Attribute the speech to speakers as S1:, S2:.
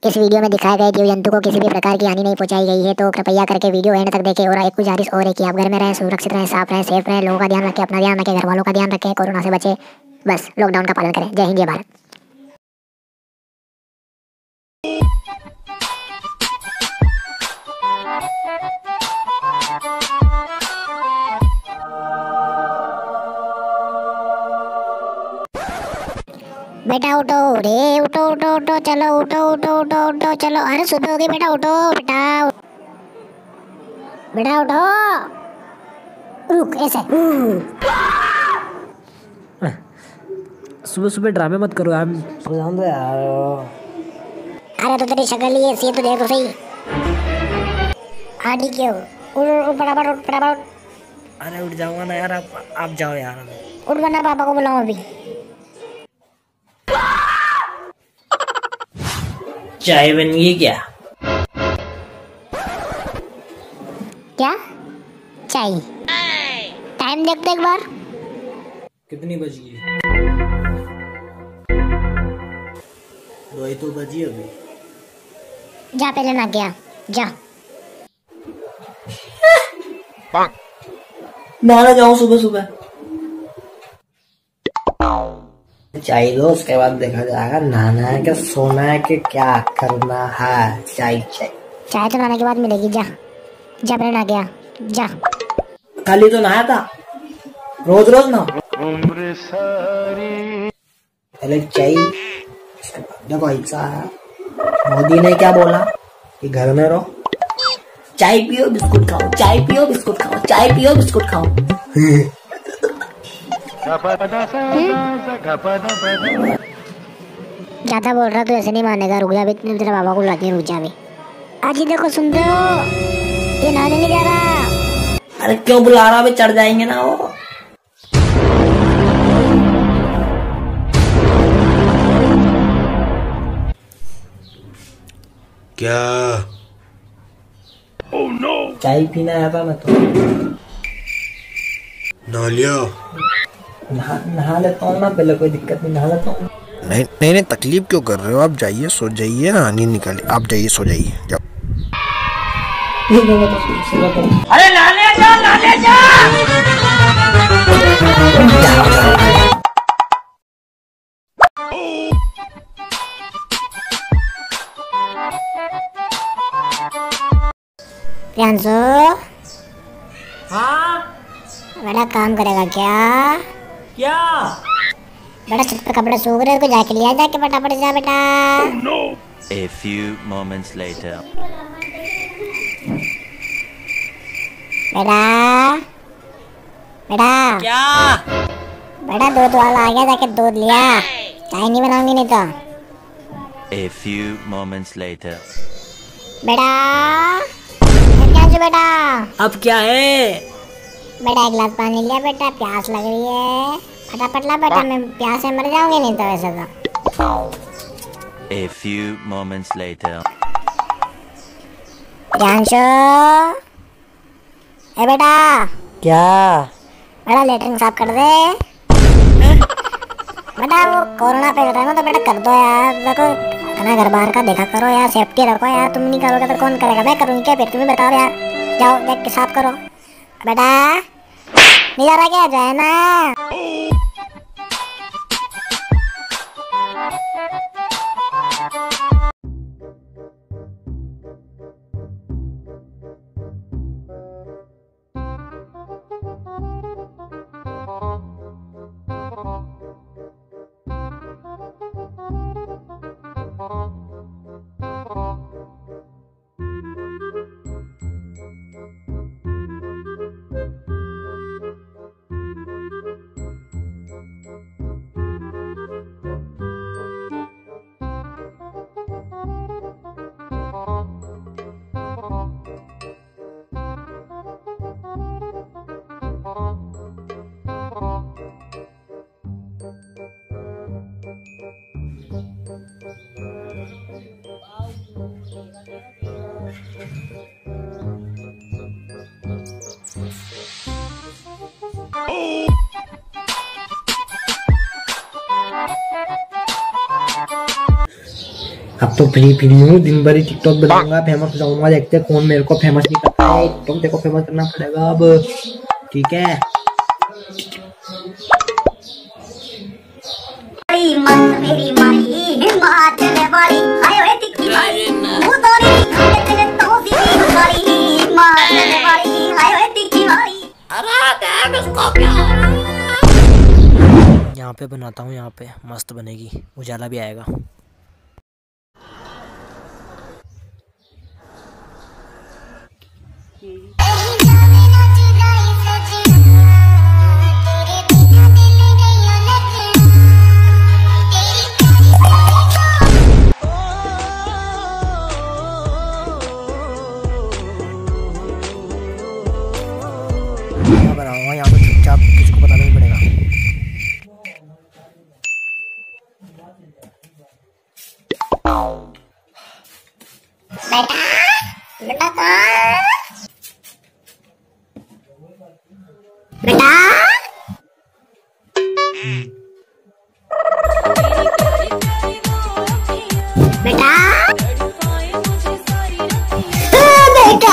S1: इस वीडियो में दिखाए गए जीव जंतु को किसी भी प्रकार की हानि नहीं पहुंचाई गई है, तो कृपया करके वीडियो एंड तक देखें। और एक गुजारिश और है कि आप घर में रहें, सुरक्षित रहें, साफ रहें, सेफ रहें, लोगों का ध्यान रखें, अपना ध्यान रखें, घर वालों का ध्यान रखें, कोरोना से बचे, बस लॉकडाउन का पालन करें। जय हिंद, जय भारत। बेटा उठो रे, उठो उठो उठो, चलो उठो उठो उठो उठो, चलो। अरे सुबह हो गई बेटा, उठो बेटा, बेटा उठो। रुक ऐसे।
S2: सुबह सुबह ड्रामे मत करो यार, परेशान तो यार।
S1: अरे तो तेरी शक्ल ही ऐसी है, तो देखो सही। हाँ ठीक है, उठ फटाफट, उठ फटाफट।
S2: अरे उठ जाऊंगा ना यार, आप जाओ यार।
S1: उठ वरना पापा को बुलाऊं अभी।
S2: चाय बन गई क्या?
S1: क्या चाय? टाइम देखते एक बार।
S2: कितनी बज गई? 2 तो बजी अभी।
S1: जा पहले ना गया, जा।
S2: नहाना जाऊं सुबह सुबह? चाय दो, उसके बाद देखा जाएगा नहाना है कि सोना है कि क्या करना है। चाय चाय
S1: चाय तो नहाने के बाद मिलेगी, जा जा पहले ना गया, जा।
S2: खाली तो नहाया था, रोज रोज ना। पहले चाय, देखो ऐसा है, मोदी ने क्या बोला कि घर में रहो, चाय पियो बिस्कुट खाओ, चाय पियो बिस्कुट खाओ, चाय पियो बिस्कुट खाओ।
S1: ज्यादा बोल रहा तो ऐसे नहीं मानेगा, रुक जा भी, तेरे बाबा को लाके रुक जा भी। आज ही देखो, सुनते हो, ये नहाने नहीं जा रहा।
S2: अरे क्यों बुला रहा, अभी चढ़ जाएंगे ना वो।
S3: क्या?
S2: oh, no! चाय पीना आया था मैं तो।
S3: नहा लिया?
S2: नहा लेता हूँ ना, पहले कोई दिक्कत नहीं, नहा लेता हूँ।
S3: नहीं नहीं नहीं, तकलीफ क्यों कर रहे हो? आप जाइए, सो जाइए, नींद निकालिए, आप जाइए, सो जाइए, जाओ।
S2: अरे नहाने जा, नहाने जा।
S1: प्रियांशु,
S2: हाँ
S1: बड़ा काम करेगा क्या?
S2: क्या?
S1: बड़ा छत पर कपड़े सूख रहे को जाके लिया, जाके फटाफट जा बेटा।
S4: oh, no. A few moments later.
S1: बेटा बेटा
S2: क्या?
S1: बेटा दूध वाला आ गया, जाके दूध लिया, चाय नहीं बनाऊंगी नहीं तो।
S4: A few moments later.
S1: बेटा प्रियांशु, बेटा
S2: अब क्या है?
S1: बेटा एक गिलास पानी लिया बेटा, प्यास लग रही है, फटाफट ला बेटा, मैं प्यास से मर जाऊंगी नहीं तो वैसे तो।
S4: A few moments later.
S1: Priyanshu, ए बेटा,
S2: क्या?
S1: बेटा लेटरिन साफ कर दे। बेटा वो कोरोना फैल रहा है ना, तो बेटा कर दो यार, देखो अपना घर बाहर का देखा करो यार, सेफ्टी रखो यार, तुम नहीं करोगे तो कौन करेगा? मैं करूँगी क्या फिर, तुम्हें बताओ यार, जाओ देख के साफ करो। बेटा नहीं जा रहा क्या? जाए ना।
S2: अब तो फ्री फ्री हूँ, दिन भर ही टिकटॉक बनाऊंगा, फेमस हो जाऊंगा। देखते हैं कौन मेरे को फेमस नहीं करता है। टिकटॉक देखो फेमस करना पड़ेगा अब, ठीक है।
S1: मेरी माई हिमाचल वाली आयो है तिक्की वाली वो तो नहीं खाते तेरे तो सीधी वाली हिमाचल वाली आयो है तिक्की वाली। अरे देख इसको क्या
S2: यहाँ पे बनाता हूँ, यहाँ पे मस्त बनेगी, उजाला भी आएगा। बनाऊंगा यहाँ पे चुपचाप, किसको पता नहीं पड़ेगा।
S1: बेटा बेटा बेटा बेटा